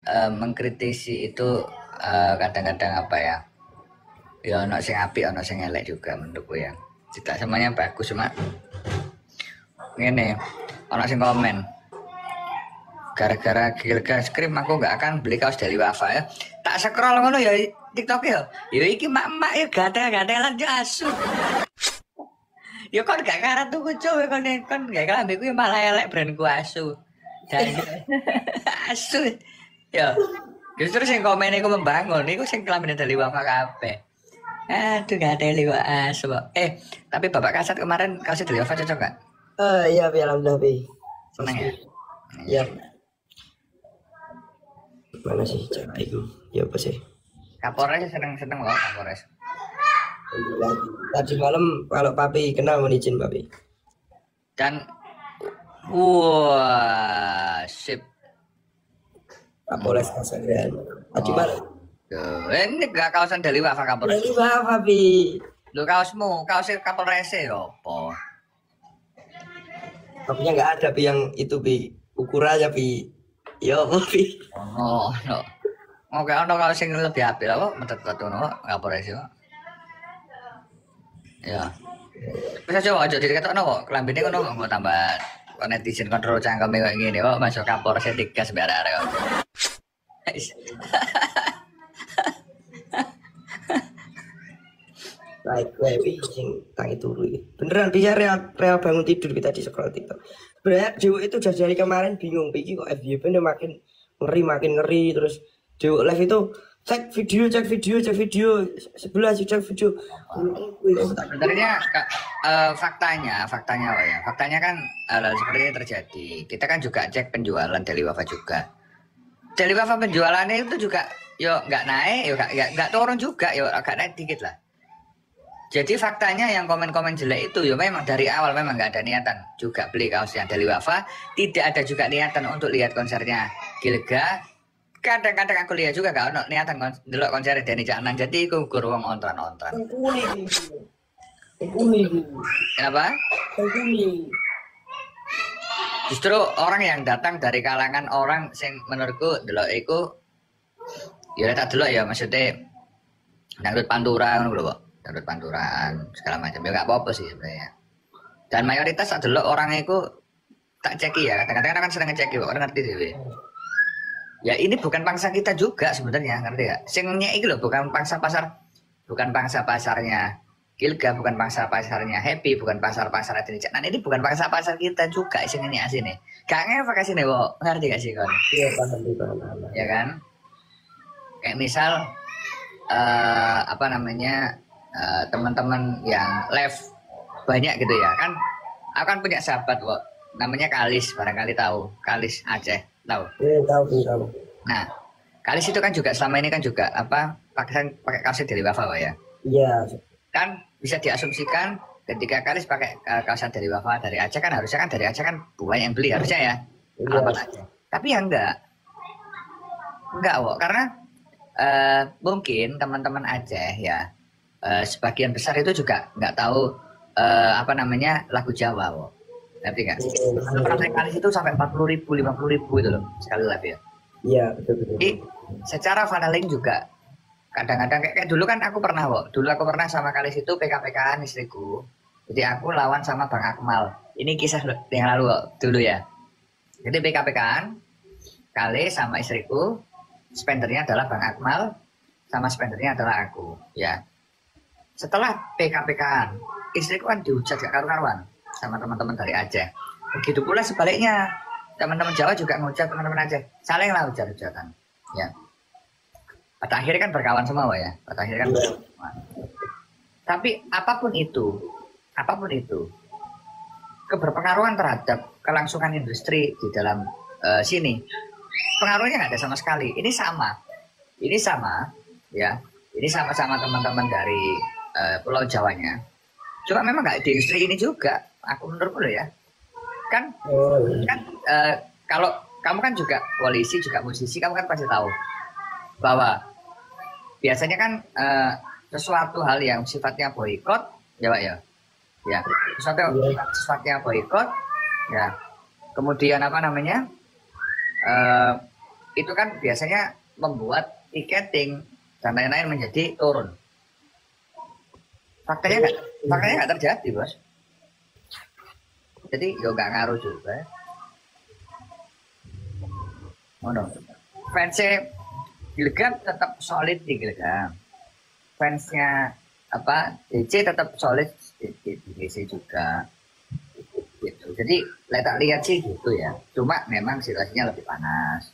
mengkritisi itu kadang-kadang apa ya? Ya ono sing apik, ono sing elek juga menurutku ya. Tidak semuanya bagus, cuma ngene, ono sing komen. Gara-gara Gilga Scream aku nggak akan beli kaos dari Wafa ya. Tak scroll ngono ya TikTok ya. Ya iki mak-mak ya gatel-gatelan yo asu. Ya kon gak karat tuku cuk kon gak kelambiku ya malah elek brandku asu. Dan asu. Ya. Justru sing komen iku membangun iku sing kelambine dari Wafa kabeh. Aduh gateli kok asu. Tapi Bapak Kasat kemarin kaosnya dari Wafa cocok gak? Iya, Pi, alhamdulillah, Pi. Seneng ya? Iya. Mana sih cara itu? Ya apa sih? Kapolres seneng loh Kapolres. Tadi malam kalau Papi kenal mohon izin Papi. Dan wah sip. Kapolres Kasagran. Tadi malam. Ini gak kaosan dari Wafa Kapolres. Dari Wafa, Papi. Lu kaosmu, kaosnya Kapolres ya apa? Papinya nggak ada Pi yang itu Pi. Ukurannya Pi. Ya Papi. Oh no. Oke, ono kaos sing lebih apik apa metet ngono Kapolres yo. Ya. Bisa coba aja diketokno kok kelambine ngono kok tambah netizen kontrol cangkeme kok ngene kok masuk Kapolres digas mbak arek kok. Baik, Pi sing tangi turu iki. Beneran bisa real bangun tidur kita di scroll TikTok. Sebenarnya Dewo itu dari kemarin bingung Pi kok FYP-nya makin ngeri terus Dewo live itu cek video sebelah cek video. Sebenarnya faktanya apa ya? Faktanya kan seperti ini terjadi. Kita kan juga cek penjualan Daily Wafa juga. Daily Wafa penjualannya itu juga yo nggak naik, yo nggak turun juga, yo agak naik dikit lah. Jadi faktanya yang komen-komen jelek itu ya memang dari awal memang nggak ada niatan juga beli kaosnya Daily Wafa. Tidak ada juga niatan untuk lihat konsernya Gilga. Kadang-kadang aku lihat juga gak ada niatan delok konser Denny Caknan. Jadi aku gur wong ontran-ontran. Kenapa? Justru orang yang datang dari kalangan orang sing menurutku delok iku ya tak delok ya maksudnya dangdut pantura ngono lho kok. Dangdut panturan segala macam ya gak apa-apa sih sebenarnya. Dan mayoritas tak delok orang iku tak ceki ya. Kadang-kadang kan sering ngeceki kok, ngerti sih. Ya ini bukan pangsa kita juga sebenarnya, ngerti gak? Sing nyek iki lho bukan pangsa pasarnya Gilga, bukan pangsa pasarnya Happy, bukan pasar Denny Caknan. Ini bukan pangsa pasar kita juga sing nyek asine. Gak ngefek asine kok, ngerti gak sih kon? Iya, paham. Ya kan? Kayak misal teman-teman yang live banyak gitu ya kan. Aku kan punya sahabat kok, namanya Kalis, barangkali tahu. Kalis Aceh. Tahu? Tahu. Nah, Kalis itu kan juga selama ini kan juga pakai kaos dari Wafa ya. Iya. Kan bisa diasumsikan ketika Kalis pakai kaos dari Wafa dari Aceh kan harusnya kan dari Aceh kan banyak yang beli harusnya ya. Alamat Aceh. Tapi ya enggak kok karena mungkin teman-teman Aceh ya sebagian besar itu juga nggak tahu lagu Jawa kok. Ngerti nggak? Sampai kali itu sampai 40.000, 50.000 itu loh sekali live ya. Iya betul. Jadi secara funneling juga kadang-kadang kayak dulu kan aku pernah sama Kalis itu PK-PKan istriku. Jadi aku lawan sama Bang Akmal. Ini kisah yang lalu dulu ya. Jadi PK-PKan Kalis sama istriku, spendernya adalah Bang Akmal, sama spendernya adalah aku. Ya. Setelah PK-PKan, istriku kan dihujat gak karu-karuan sama teman-teman dari Aceh. Begitu pula sebaliknya, teman-teman Jawa juga ngujat teman-teman Aceh. Saling lah hujat-hujatan. Ya. Pada akhirnya kan berkawan semua ya. Pada akhirnya kan berkawan semua. Tapi apapun itu, keberpengaruhan terhadap kelangsungan industri di dalam sini, pengaruhnya nggak ada sama sekali. Ini sama, ya. Ini sama-sama teman-teman dari Pulau Jawanya. Cuma memang nggak di industri ini juga. Aku menurutku loh ya. Kan kalau kamu kan juga polisi, juga musisi, kamu kan pasti tahu bahwa biasanya kan sesuatu hal yang sifatnya boikot, ya Pak ya, sifatnya boikot, ya. Kemudian itu kan biasanya membuat tiketing dan lain-lain menjadi turun. Faktanya nggak terjadi, bos. Jadi yo nggak ngaruh juga. Oh no. Fansnya Gilgam tetap solid di Gilgam. Fansnya apa DC tetap solid di DC juga. Gitu. Jadi tak lihat sih gitu ya. Cuma memang situasinya lebih panas.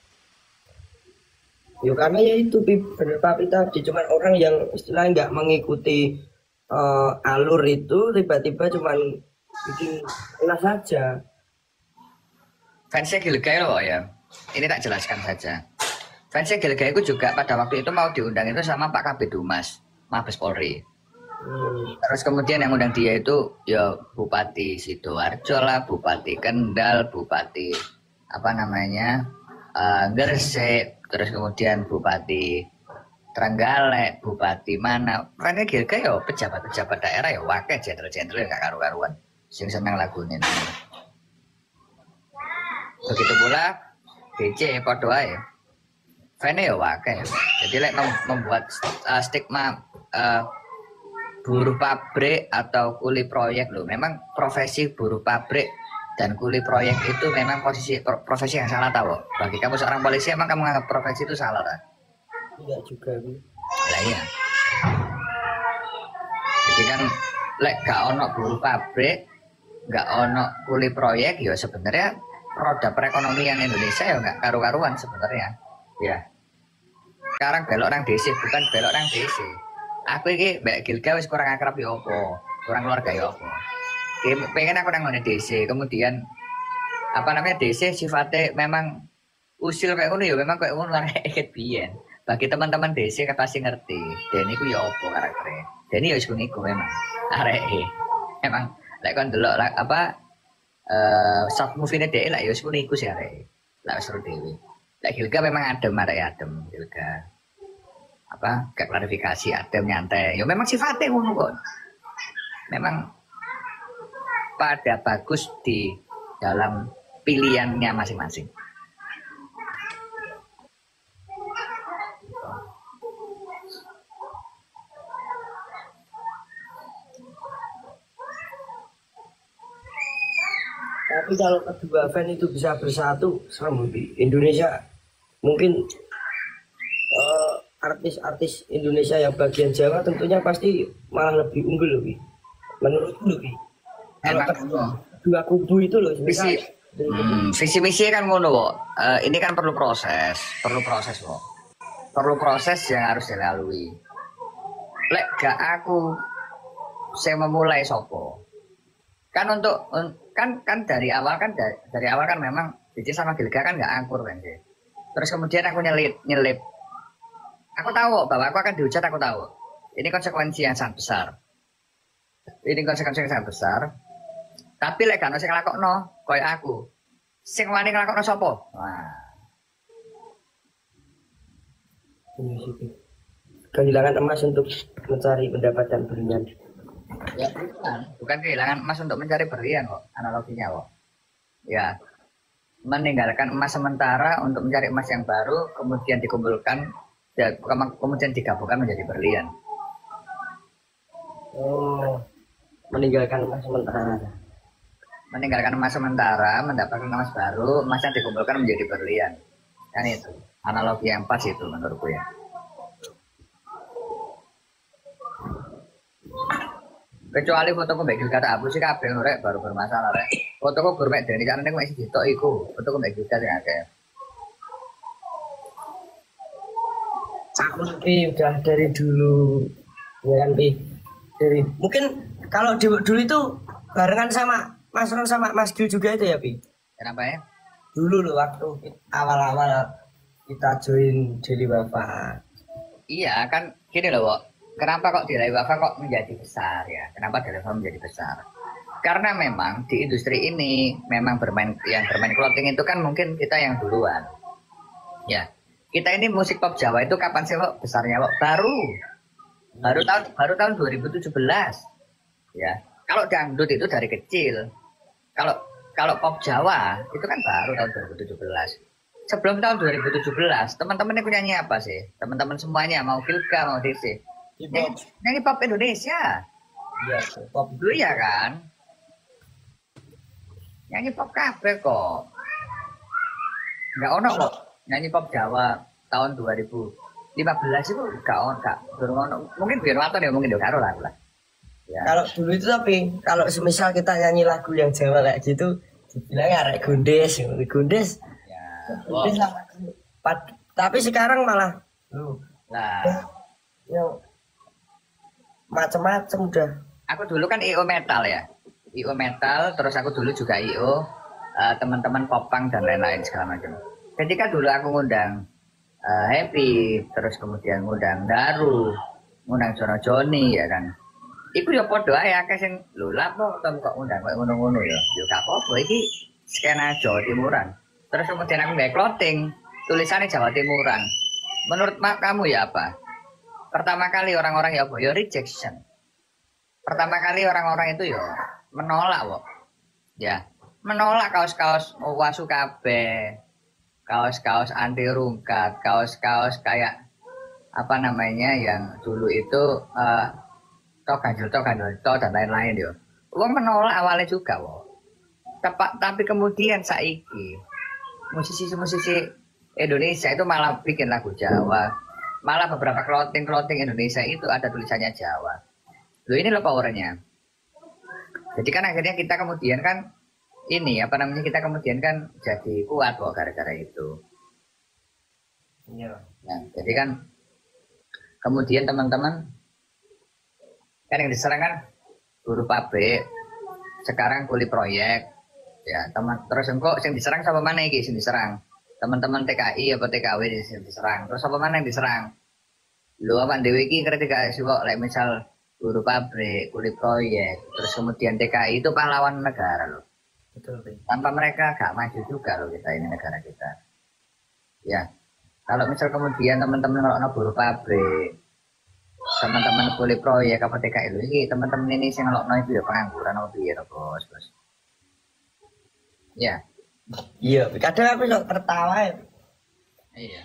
Ya karena ya itu bener Papi tadi, cuman orang yang istilahnya nggak mengikuti alur itu tiba-tiba cuman bikin kelas saja. Fansnya Gilgai loh ya. Ini tak jelaskan saja. Fansnya Gilgai itu juga pada waktu itu mau diundang itu sama Pak Kabid Humas, Mabes Polri. Terus kemudian yang undang dia itu ya Bupati Sidoarjo lah, Bupati Kendal, Bupati apa namanya Gresik, terus kemudian Bupati Trenggalek, Bupati mana. Karena Gilgai ya pejabat-pejabat daerah ya wakil jenderal-jenderal gak karu-karuan. Sing seneng lagunya. Begitu pula DC podo ae. Fane ya wakil. Jadi lek membuat stigma buruh pabrik atau kuli proyek loh. Memang profesi buruh pabrik dan kuli proyek itu memang profesi yang salah tahu. Bagi kamu seorang polisi emang kamu menganggap profesi itu salah kan? Iya juga, Bu. Lah iya. Jadi kan lek gak ono buruh pabrik, gak ono kuli proyek ya sebenarnya roda perekonomian Indonesia ya nggak karu-karuan sebenarnya. Ya. Sekarang belok orang DC bukan belok orang DC. Aku ini Mbak Gilga wis kurang akrab ya opo, kurang keluarga ya opo. Pengen aku nang DC, kemudian apa namanya DC sifatnya memang usil kayak ngono ya memang kayak ngono kayak biyen. Bagi teman-teman DC kan pasti ngerti. Dan iku ya opo karakternya. Dan ini ya wis iku memang. Areke. Emang lek kon delok apa short movie-ne dhek lek ya wis iku sih areke. Lek seru dhewe. Lek Gilga memang adem adem Gilga. Apa kayak klarifikasi adem nyantai. Ya memang sifatnya ngono kok. Memang pada bagus di dalam pilihannya masing-masing. Tapi kalau kedua fan itu bisa bersatu sama Indonesia, mungkin artis-artis Indonesia yang bagian Jawa tentunya pasti malah lebih unggul lebih. Menurutku lebih. Kalau dua kubu itu loh. Visi misi kan ngono kok. Ini kan perlu proses kok. Perlu proses yang harus dilalui. Lek gak aku saya memulai sopo. Kan untuk kan dari awal kan memang Cici sama Gilga kan nggak angkur kan sih. Terus kemudian aku nyelip. Aku tahu bahwa aku akan dihujat, aku tahu. Ini konsekuensi yang sangat besar. Tapi lek gak ono sing nglakokno koyo aku. Sing wani nglakokno sapa? Wah. Kehilangan emas untuk mencari pendapatan berlian. Ya bukan kehilangan emas untuk mencari berlian kok, analoginya kok. Ya, meninggalkan emas sementara untuk mencari emas yang baru, kemudian dikumpulkan, ya, kemudian digabungkan menjadi berlian. Oh, meninggalkan emas sementara. Meninggalkan emas sementara, mendapatkan emas baru, emas yang dikumpulkan menjadi berlian. Kan itu, analogi yang pas itu menurutku ya. Kecuali fotoku mbak Gilga tak hapus sih kabeh rek baru bermasalah rek. Fotoku gur mek Deni carane kok isih ditok iku. Fotoku mbak Gilga sing akeh. Aku udah dari dulu ya kan dari mungkin kalau dulu itu barengan sama Mas Ron sama Mas Gil juga itu ya Pi. Kenapa ya? Dulu loh waktu awal-awal kita join Daily Wafa. Iya kan gini loh Wak. Kenapa kok Daily Wafa kok menjadi besar ya? Kenapa Daily Wafa menjadi besar? Karena memang di industri ini memang bermain clothing itu kan mungkin kita yang duluan. Ya, kita ini musik pop Jawa itu kapan sih kok besarnya kok? Baru tahun 2017. Ya, kalau dangdut itu dari kecil. Kalau pop Jawa itu kan baru tahun 2017. sebelum tahun 2017, teman-teman itu nyanyi apa sih? Teman-teman semuanya mau Gilga, mau DC. Nyanyi, nyanyi pop Indonesia. Iya, pop. Dulu ya kan? Nyanyi pop kabeh kok. Enggak ono kok. Nyanyi pop Jawa tahun 2015 itu enggak ono. Mungkin biar nonton ya mungkin karo lah. Ya. Kalau dulu itu tapi kalau semisal kita nyanyi lagu yang Jawa kayak gitu, dibilang arek Gundes, Gundes. Ya. Gundes tapi sekarang malah Lah, yang macam-macam udah. aku dulu kan IO metal ya. IO metal, terus aku dulu juga IO teman-teman popang dan lain-lain segala macam. Ketika dulu aku ngundang Happy, terus kemudian ngundang Daru, ngundang Jono Joni ya kan. Iku ya padha ae akeh sing lho lha kok ngundang kok ngono-ngono ya. Ya gak apa-apa iki skena Jawa Timuran. Terus kemudian aku gawe clothing, tulisannya Jawa Timuran. Menurut kamu ya apa? Pertama kali orang-orang ya apa? Ya rejection. Pertama kali orang-orang itu ya menolak kok. Ya, menolak kaos-kaos wasu kabeh. Kaos-kaos anti rungkat, kaos-kaos kayak apa namanya yang dulu itu tok ganjel dan lain-lain yo. Wong menolak awalnya juga kok. Tapi kemudian saiki musisi-musisi Indonesia itu malah bikin lagu Jawa. Malah beberapa clothing Indonesia itu ada tulisannya Jawa. Loh ini loh powernya. Jadi kan akhirnya kita kemudian kan ini apa namanya kita kemudian kan jadi kuat kok gara-gara itu. Iya. Nah, jadi kan kemudian teman-teman kan yang diserang kan guru pabrik, sekarang kuli proyek, ya teman terus engkau yang diserang sama mana iki sing diserang? Teman-teman TKI apa TKW yang diserang. Terus apa mana yang diserang? Lu apa dewe iki ketika kok like misal guru pabrik, kuli proyek, terus kemudian TKI itu pahlawan negara loh. Betul. Tanpa mereka gak maju juga loh kita ini negara kita. Ya, kalau misal kemudian teman-teman ngelokno guru pabrik, teman-teman kuli proyek apa TKI lu ini teman-teman ini sing ngelokno itu ya pengangguran apa piye to bos. Ya. Iya, kadang aku kok tertawa ya. Iya.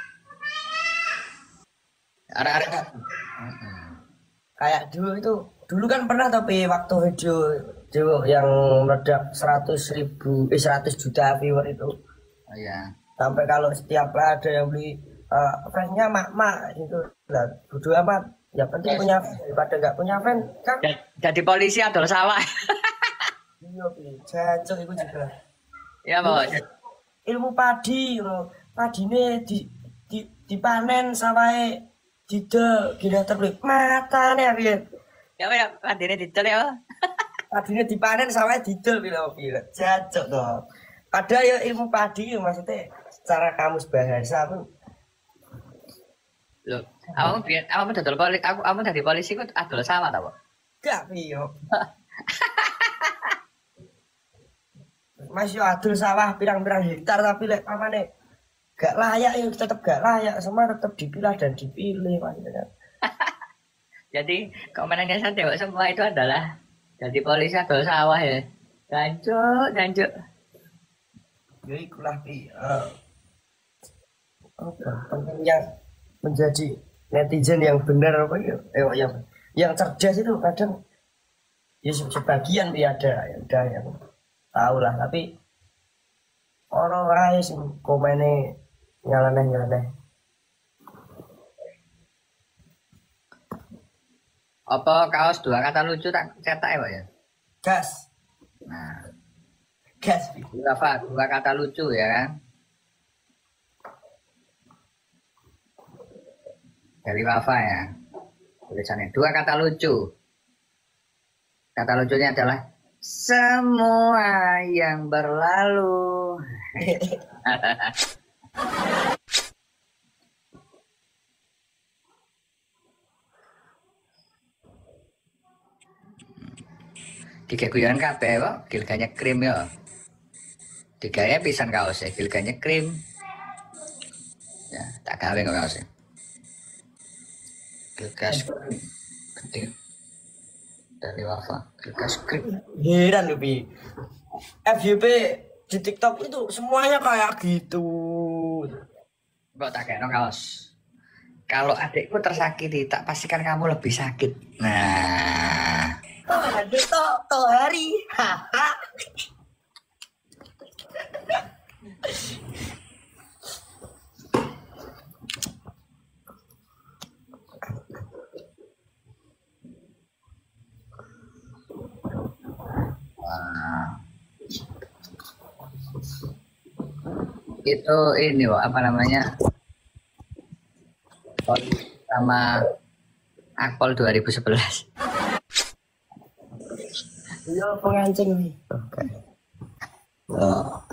Arek-arek. Kayak dulu kan pernah tapi waktu video yang meledak 100 juta viewer itu. Oh iya. Sampai kalau setiap ada yang beli fansnya mak gitu lah, bodo amat. Ya penting punya fan daripada nggak punya fan kan. Jadi polisi adalah salah. Iya, jancuk itu juga. Ya bos. Ilmu padi, padine dipanen sawai didel gila terbeli matane piye. Ya padine didel ya. Padine dipanen sawai didel piye. Jancuk to. Padahal ya ilmu padi maksudnya secara kamus bahasa pun. Loh, awakmu dodol polisi, awakmu dadi polisi ku adol sama ta, Pak? Gak piye. Mas yo adol sawah pirang-pirang hektar tapi lek pamane gak layak ya tetap gak layak, semua tetap dipilah dan dipilih maksudnya. Jadi komenannya saya semua itu adalah jadi polisi adol sawah ya. Jancuk. Ya ikulah apa pentingnya menjadi netizen yang benar apa ya? Yang cerdas itu kadang ya sebagian dia ada yang tahu lah, tapi orang lain sih komennya nyalaneh. Apa kaos dua kata lucu tak cetak ya, Pak ya? Gas. Nah, Gas. dua kata lucu ya kan? Dari Wafa ya. Tulisannya dua kata lucu. Kata lucunya adalah semua yang berlalu. Tiga guyon kabeh kok, gilganya krim ya. Digaya pisan kaosnya, gilganya krim. Ya, tak gawe kok kaosnya. Gilgas krim. Gede. Dari Wafa, Gilgas krim. Heran lebih FYP di TikTok itu semuanya kayak gitu. Kok tak kayak kaos. Kalau adikku tersakiti, tak pastikan kamu lebih sakit. Nah, Aduh, toh hari. Haha. itu ini Wak, apa namanya? Sama Akpol 2011. Iya, pengancing nih. Oke. Oh.